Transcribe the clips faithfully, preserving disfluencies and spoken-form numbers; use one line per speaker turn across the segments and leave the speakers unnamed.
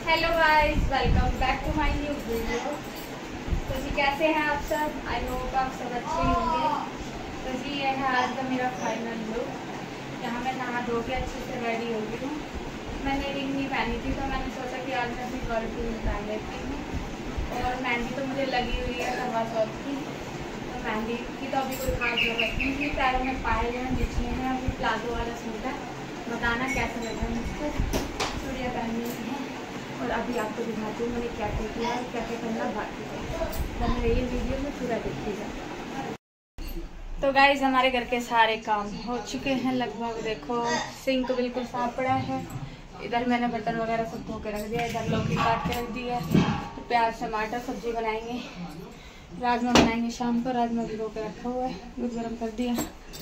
Hello guys, welcome back to my new video. तो जी कैसे हैं आप सब? आई होप आप सब अच्छे ही होंगे। तो जी ये है आज का मेरा फाइनल लुक, जहाँ मैं नहा धो के अच्छे से रेडी हो गई हूँ। मैंने रिंग नहीं पहनी थी तो मैंने सोचा कि आज मैं अपनी गर्ल की रिंग पहन लेती हूँ। और मेहंदी तो मुझे लगी हुई है करवा चौथ की, तो मेहंदी की तो अभी कोई खास जरूरत नहीं थी। पैरों में पायल हैं, बिछने हैं। अभी प्लाजो वाला सूट है, बताना कैसा लग रहा है मुझको। चूड़ियाँ पहननी है और अभी आपको दिखाती हूँ मैंने क्या क्या किया और क्या क्या करना बाकी है। तो मेरे ये वीडियो में पूरा देखिएगा। तो गाइज हमारे घर के सारे काम हो चुके हैं लगभग। देखो सिंक बिल्कुल साफ पड़ा है। इधर मैंने बर्तन वगैरह सब धो के रख दिया। इधर लौकी काट के रख दिया। तो प्याज टमाटर सब्जी बनाएंगे, राजमा बनाएंगे शाम को। राजमा भिगो के रखा हुआ है, दूध गर्म कर दिया।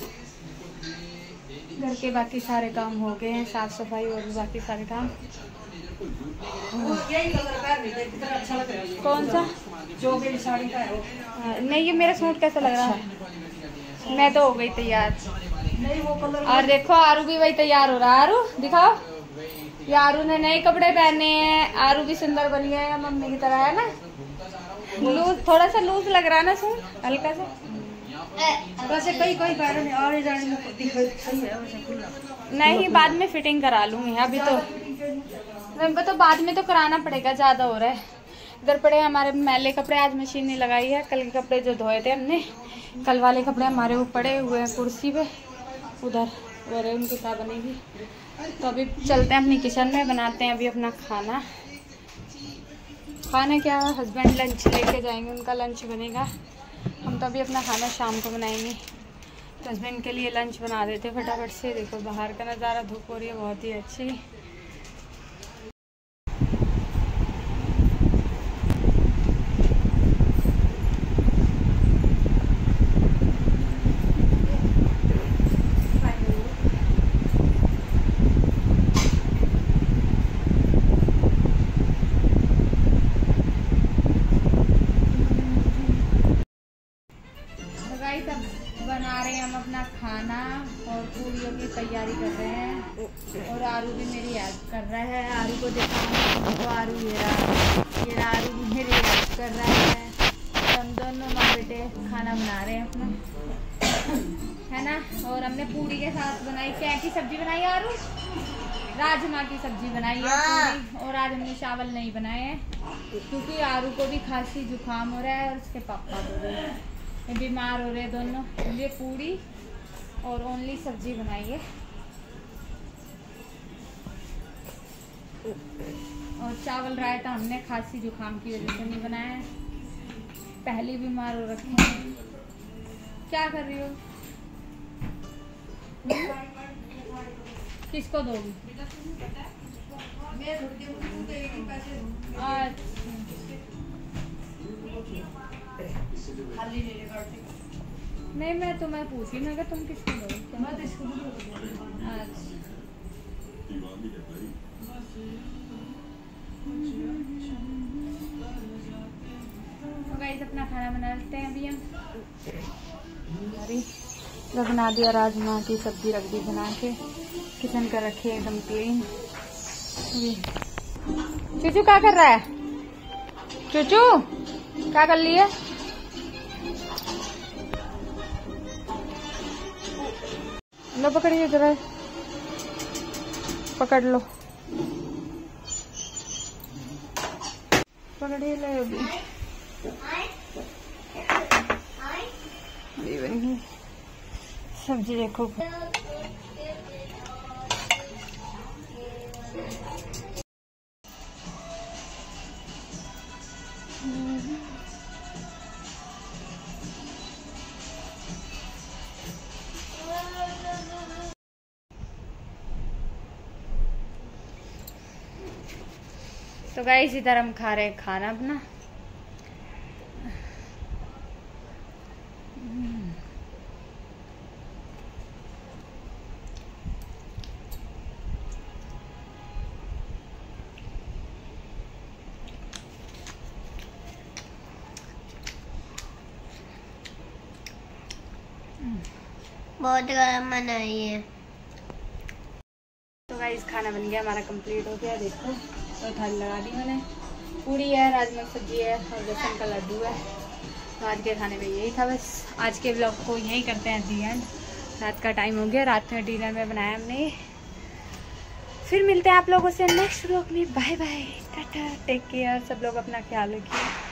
घर के बाकी सारे काम हो गए हैं, साफ सफाई और भी बाकी सारे काम।
अच्छा लग रहा है।
कौन सा
जो मेरी साड़ी का है वो।
नहीं, ये मेरा सूट कैसा लग रहा है? मैं तो हो गई तैयार।
नहीं वो कलर।
और देखो आरू भी वही तैयार हो रहा है। आरू दिखाओ, ये आरू ने नए कपड़े पहने हैं। आरू भी सुंदर बन गया है, मम्मी की तरह है ना। लूज, थोड़ा सा लूज लग रहा है ना सूट, हल्का सा।
वैसे कई कई पैरों में आने जाने में दिखाई सही है, वैसे खुला
नहीं, बाद में फिटिंग करा लूंगी। अभी तो मैं तो बाद में तो कराना पड़ेगा, ज्यादा हो रहा है। इधर पड़े हमारे मैले कपड़े, आज मशीन नहीं लगाई है। कल के कपड़े जो धोए थे हमने, कल वाले कपड़े हमारे वो पड़े हुए हैं कुर्सी पे उधर, और उनकी क्या बनेगी। तो अभी चलते हैं अपनी किचन में, बनाते हैं अभी अपना खाना। खाना क्या, हस्बैंड लंच लेके जाएंगे, उनका लंच बनेगा। हम तो अभी अपना खाना शाम को बनाएंगे। तो हस्बैंड के लिए लंच बना देते फटाफट से। देखो बाहर का नज़ारा, धूप हो रही है बहुत ही अच्छी। बना रहे हैं हम अपना खाना और पूरियों की तैयारी कर रहे हैं। और आरू भी मेरी हेल्प कर रहा है। आरू को देखा तो आरू ये रहा ये रहा आरू भी मेरी हेल्प कर रहा है। तो हम दोनों माँ बेटे खाना बना रहे हैं अपना, है ना। और हमने पूरी के साथ बनाई, क्या की सब्जी बनाई आरू? राजमा की सब्जी बनाई है पूरी। और आज हमने चावल नहीं बनाए हैं क्योंकि आरू को भी खांसी जुकाम हो रहा है और उसके पापा को भी बीमार हो रहे हैं दोनों, इसलिए पूरी और ओनली सब्जी बनाई है। और चावल रायता हमने खांसी जुकाम की वजह से नहीं बनाया है, पहले बीमार हो रखे हैं। क्या कर रही हो? किसको दोगी? नहीं, मैं तुम्हें पूछी ना कि तुम किसको दोगे। मैं तो इसको गाइस अपना खाना बना लेते हैं अभी हम। तो बना दिया, राजमा की सब्जी रख दी बना के, किचन का रखे एकदम क्लीन। चूचू क्या कर रहा है? चूचू क्या कर लिया? लो पकड़िए जरा, पकड़ लो, पकड़िए ले अभी। सब्जी देखो, तो गाइस इधर हम खा रहे हैं खाना अपना।
बहुत गरम बनाई है।
तो गाइस खाना बन गया हमारा, कंप्लीट हो गया। देखो तो थाली लगा दी मैंने। पूरी है, राजमा सब्जी है और बेसन का लड्डू है। तो आज के खाने में यही था बस। आज के ब्लॉग को यही करते हैं दी एंड। रात का टाइम हो गया, रात में डिनर में बनाया हमने। फिर मिलते हैं आप लोगों से नेक्स्ट ब्लॉग में। Bye bye, tata, take care. सब लोग अपना ख्याल रखिए।